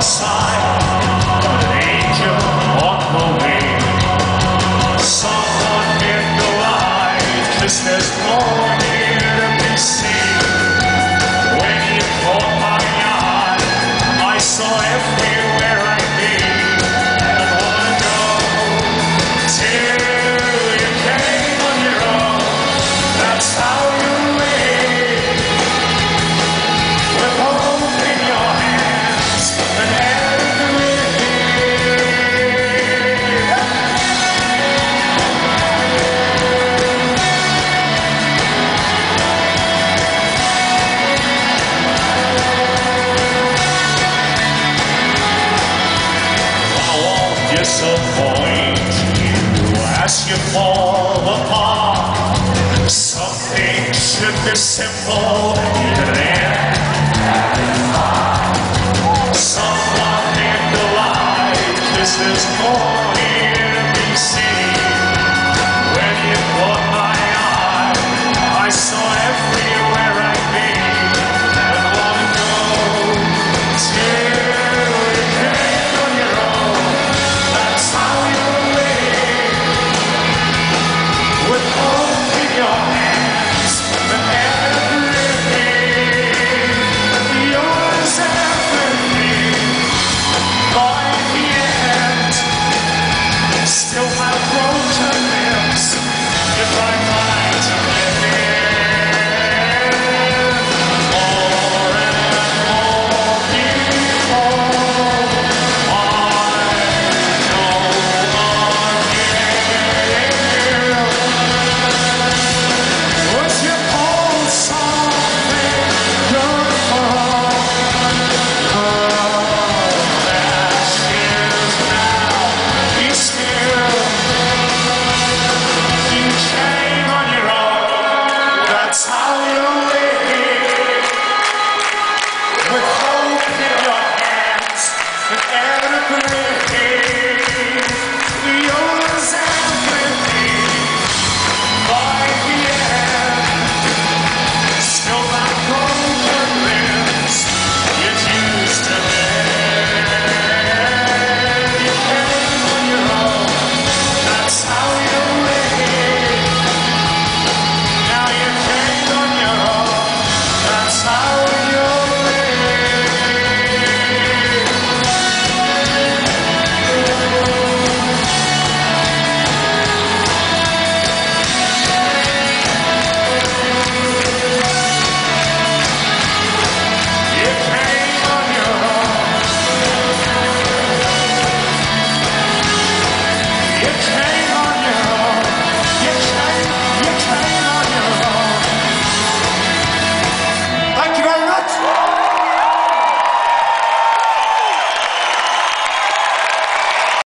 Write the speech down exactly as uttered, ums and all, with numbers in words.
side, but an angel on the way. Someone in the light, 'cause there's more here to be seen. When you caught my eye, I saw everywhere I need. And I wanna go till you came on your own. That's how you live, with hope in your hands and every disappoint you as you fall apart. Some things should be simple, yet